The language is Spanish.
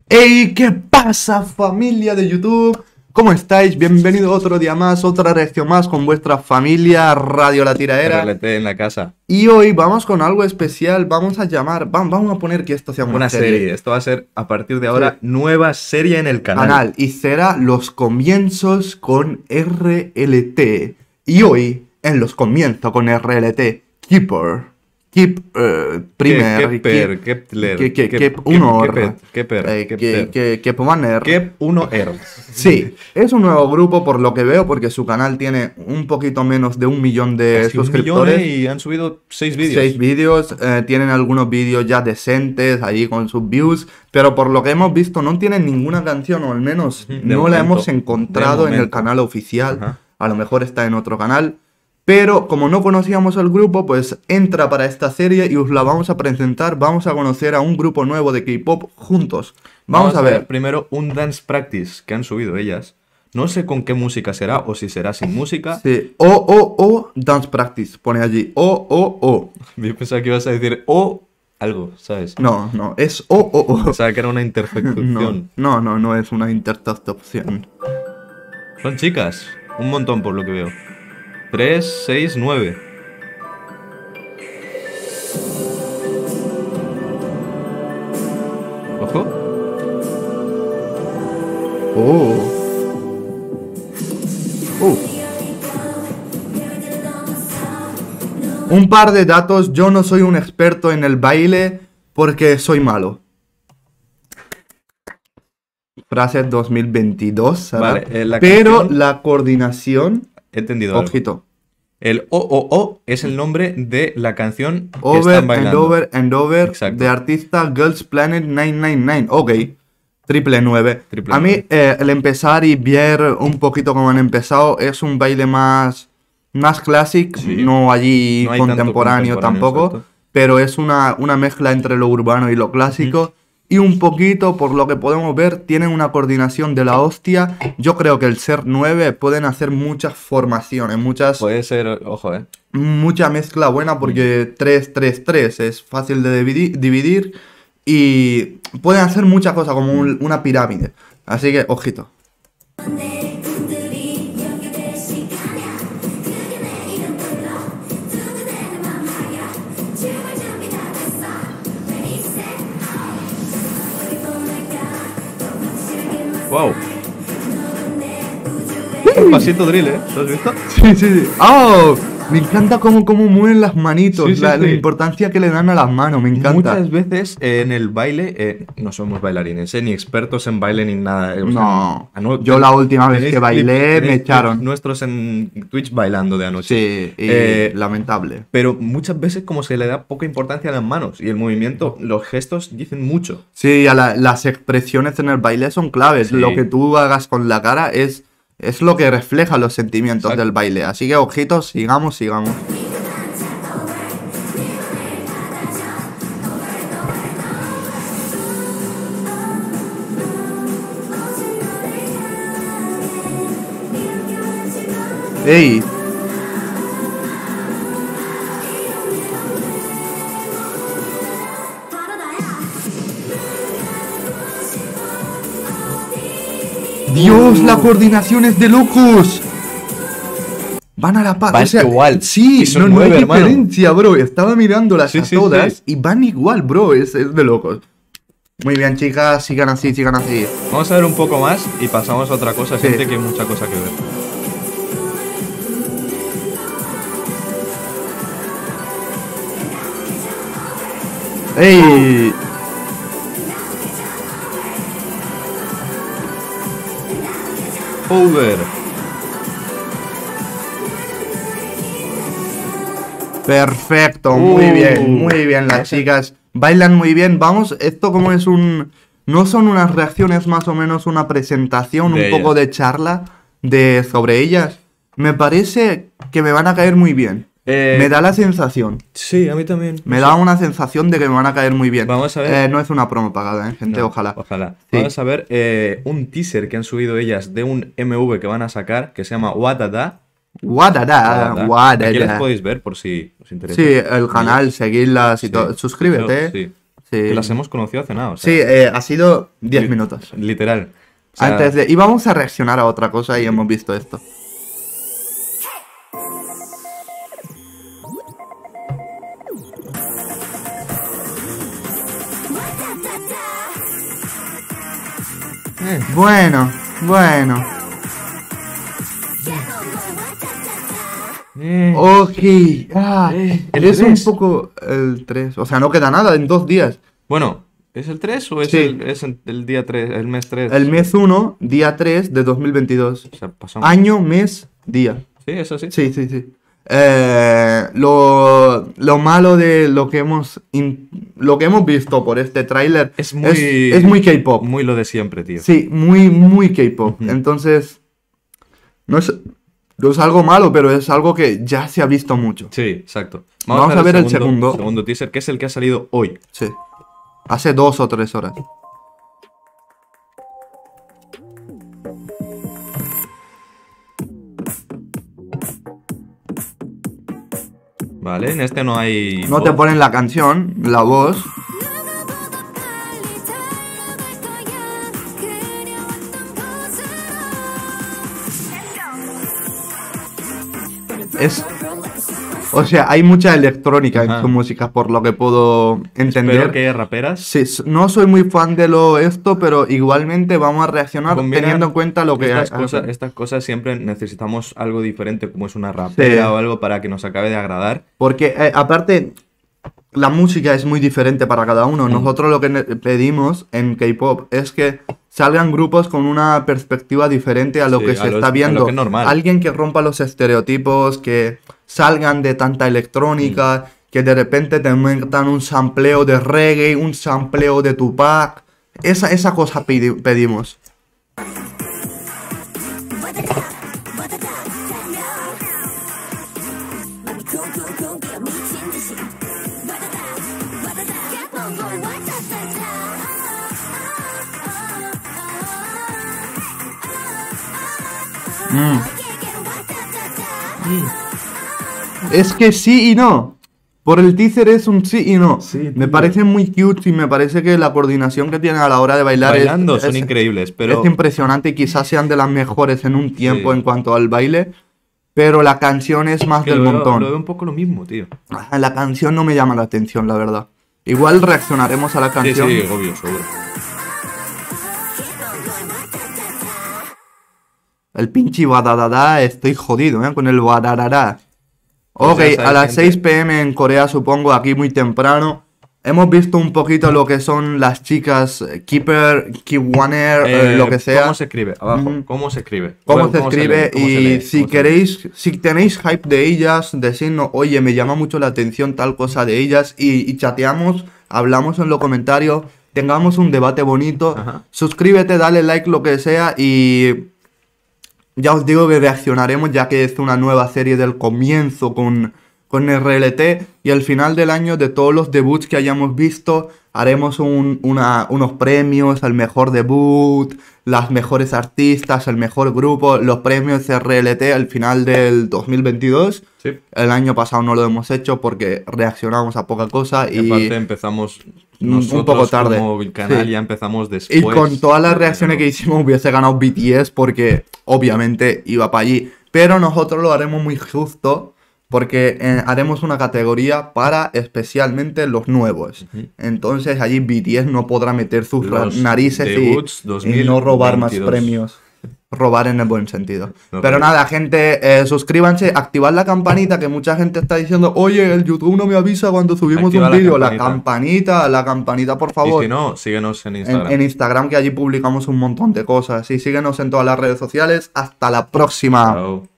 Hey, ¿qué pasa, familia de YouTube? ¿Cómo estáis? Bienvenido otro día más, otra reacción más con vuestra familia Radio La Tiradera. RLT en la casa. Y hoy vamos con algo especial, vamos a poner que esto sea una serie. Esto va a ser, a partir de ahora, nueva serie en el canal. Y será Los Comienzos con RLT. Y hoy, en Los Comienzos con RLT, Keeper. Primer. Kep 1R. Sí, es un nuevo grupo por lo que veo, porque su canal tiene un poquito menos de 1 millón de Casi suscriptores. 1 millón y han subido 6 vídeos. 6 vídeos, tienen algunos vídeos ya decentes ahí con sus views, pero por lo que hemos visto no tienen ninguna canción, o al menos no la hemos encontrado en el canal oficial. Ajá. A lo mejor está en otro canal. Pero como no conocíamos el grupo, pues entra para esta serie y os la vamos a presentar. Vamos a conocer a un grupo nuevo de K-pop juntos. Vamos a ver. Primero un dance practice que han subido ellas. No sé con qué música será o si será sin música. Sí, o Dance Practice, pone allí. O. Yo pensaba que ibas a decir o algo, ¿sabes? No, es o. Pensaba que era una interjección. No es una interjección. Son chicas, un montón por lo que veo. 3, 6, 9. Ojo. Un par de datos, yo no soy un experto en el baile porque soy malo. Frase 2022, ¿sabes? Vale, pero canción... la coordinación... He entendido Ojito. Algo. El O es el nombre de la canción que Over están bailando. and Over Exacto. de artista Girls Planet 999. Ok. Triple 9. A mí el empezar y ver un poquito cómo han empezado es un baile más clásico, sí. no allí no hay contemporáneo tampoco, exacto. pero es una mezcla entre lo urbano y lo clásico. Y un poquito, por lo que podemos ver, tienen una coordinación de la hostia. Yo creo que el ser 9 pueden hacer muchas formaciones, Puede ser, ojo, mucha mezcla buena porque 3-3-3 es fácil de dividir y pueden hacer muchas cosas como una pirámide. Así que, ojito. Wow. Un pasito drill, ¿Lo has visto? Sí. ¡Oh! Me encanta cómo mueven las manitos, Sí. la importancia que le dan a las manos, me encanta. Muchas veces en el baile no somos bailarines, ni expertos en baile ni nada. Yo la última vez que bailé me echaron. Nuestros en Twitch bailando de anoche. Sí, lamentable. Pero muchas veces como se le da poca importancia a las manos y el movimiento, los gestos dicen mucho. Sí, las expresiones en el baile son claves. Sí. Lo que tú hagas con la cara es lo que refleja los sentimientos del baile. Así que, ojitos, sigamos. ¡Ey! ¡Dios, la coordinación es de locos! Van a la par. Va igual. Sí, son no hay 9, hermano. diferencia, bro. Estaba mirándolas Sí, a todas sí. y van igual, bro. Es de locos. Muy bien, chicas. Sigan así. Vamos a ver un poco más y pasamos a otra cosa. Sí. Siente que hay mucha cosa que ver. ¡Ey! Over. Perfecto, muy bien las chicas. Bailan muy bien. Vamos, esto como es no son unas reacciones, más o menos una presentación, un poco de charla sobre ellas. Me parece que me van a caer muy bien. Me da la sensación. Sí, a mí también. Me da una sensación de que me van a caer muy bien. Vamos a ver. No es una promo pagada, gente, No, ojalá. Sí. Vamos a ver un teaser que han subido ellas de un MV que van a sacar que se llama Wadada. Wadada. Aquí las podéis ver por si os interesa. Sí, el canal, seguidlas y todo. Suscríbete. Sí. Sí. Que las hemos conocido hace nada. O sea, Sí, ha sido 10 minutos. literal. O sea, Antes de... Y vamos a reaccionar a otra cosa y hemos visto esto. Bueno. Ok. el Es un 3. poco el 3. O sea, no queda nada en 2 días. Bueno, ¿es el 3 o es, Sí. el día 3, el mes 3? El mes 1, día 3 de 2022. O sea, pasamos. Año, mes, día. Sí, eso sí. Sí. Lo malo de lo que hemos visto por este tráiler Es muy... es muy K-pop. Muy lo de siempre, tío. Sí, muy K-pop. Ujú. Entonces, no es algo malo, pero es algo que ya se ha visto mucho. Sí, exacto. Vamos a ver el segundo. Segundo teaser, que es el que ha salido hoy. Sí. Hace 2 o 3 horas. Vale, en este no hay... No te ponen la canción, la voz. O sea, hay mucha electrónica en Ajá. su música, por lo que puedo entender. Espero que haya raperas. Sí, no soy muy fan de esto, pero igualmente vamos a reaccionar Combinar teniendo en cuenta lo que estas cosas siempre necesitamos algo diferente, como es una rapera Sí. o algo para que nos acabe de agradar. Porque aparte, la música es muy diferente para cada uno. Nosotros lo que pedimos en K-pop es que salgan grupos con una perspectiva diferente a lo Sí, que a se lo- está a lo viendo. que es normal. Alguien que rompa los estereotipos, que salgan de tanta electrónica, que de repente te metan un sampleo de reggae, un sampleo de Tupac. Esa cosa pedimos. Es que sí y no. Por el teaser es un sí y no. Sí, Me tío. parece muy cute y me parece que la coordinación que tienen a la hora de bailar Bailando es son increíbles, pero... es impresionante y quizás sean de las mejores en un tiempo Sí. en cuanto al baile. Pero la canción es más que del lo veo montón. un poco lo mismo, tío. La canción no me llama la atención, la verdad. Igual reaccionaremos a la Sí, canción. sí, obvio, seguro. El pinche badadada, estoy jodido, con el badadada. Pues Ok, ya sabes, a las gente. 6 p.m. en Corea, supongo, aquí muy temprano. Hemos visto un poquito lo que son las chicas Keeper, Kiwaner, lo que sea. ¿Cómo se escribe? Abajo. Ujú. ¿Cómo se escribe? Cómo Bueno, se escribe lee? ¿Cómo se y lee? si ¿Cómo se lee? queréis, si tenéis hype de ellas, decidnos, oye, me llama mucho la atención tal cosa de ellas y chateamos, hablamos en los comentarios, tengamos un debate bonito. Ajá. Suscríbete, dale like, lo que sea y ya os digo que reaccionaremos ya que es una nueva serie del comienzo con RLT y al final del año de todos los debuts que hayamos visto haremos unos premios al mejor debut, las mejores artistas, el mejor grupo, los premios RLT al final del 2022. Sí. El año pasado no lo hemos hecho porque reaccionamos a poca cosa Y aparte empezamos un nosotros poco tarde. como canal, Sí. ya empezamos después. Y con todas las de- reacciones que hicimos hubiese ganado BTS porque obviamente iba para allí. Pero nosotros lo haremos muy justo porque haremos una categoría para especialmente los nuevos. Ujú. Entonces allí BTS no podrá meter sus Los narices debuts y no robar más 2022. premios. Robar en el buen sentido. No, Pero pero- nada, gente, suscríbanse, activad la campanita, que mucha gente está diciendo, oye, el YouTube no me avisa cuando subimos Activa un la vídeo. campanita. La campanita, por Y favor. si no, síguenos en Instagram. En Instagram, que allí publicamos un montón de cosas. Y síguenos en todas las redes sociales. Hasta la próxima. Chao.